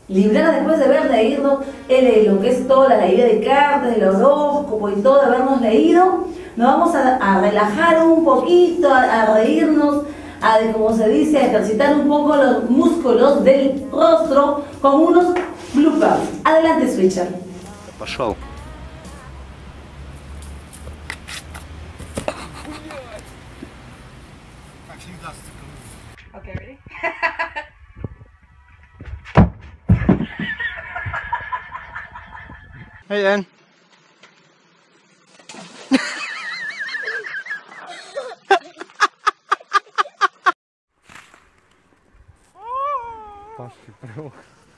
librada después de haber leído lo que es toda la idea de cartas, el horóscopo y todo, de habernos leído, nos vamos a relajar un poquito, a reírnos, como se dice, a ejercitar un poco los músculos del rostro con unos bloopers. Adelante, Switcher. Пошел. Okay, ready? Hey, then. Пашки прям.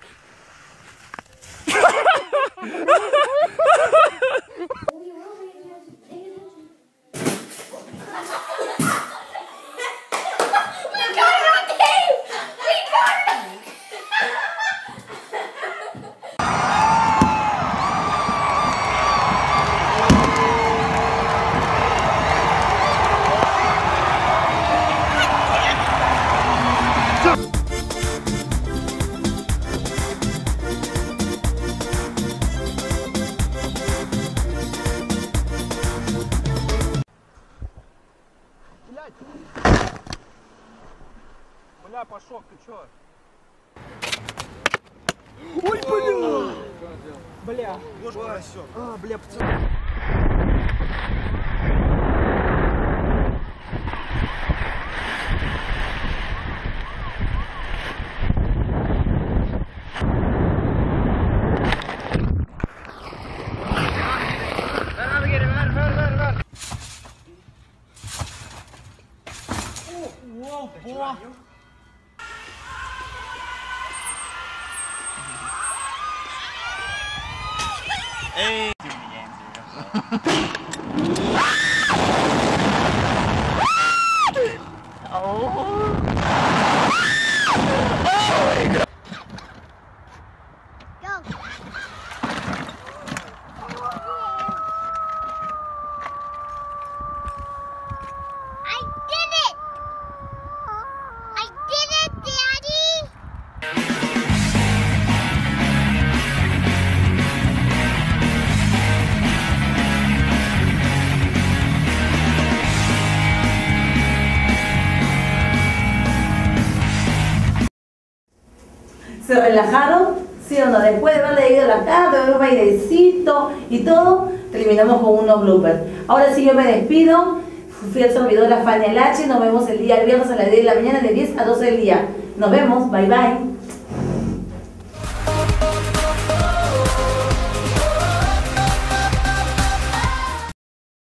Бля, пошел, ты чё? Ой, бля! Бля, ложку рассек. Бля, пацаны. Wow, boah! Hey! ¿Se relajaron? ¿Sí o no? Después de haber leído la carta, de un bailecito y todo, terminamos con unos bloopers. Ahora sí, yo me despido. Fui al servidor Fanny H. Nos vemos el día viernes a las 10 de la mañana, de 10 a 12 del día. Nos vemos. Bye bye.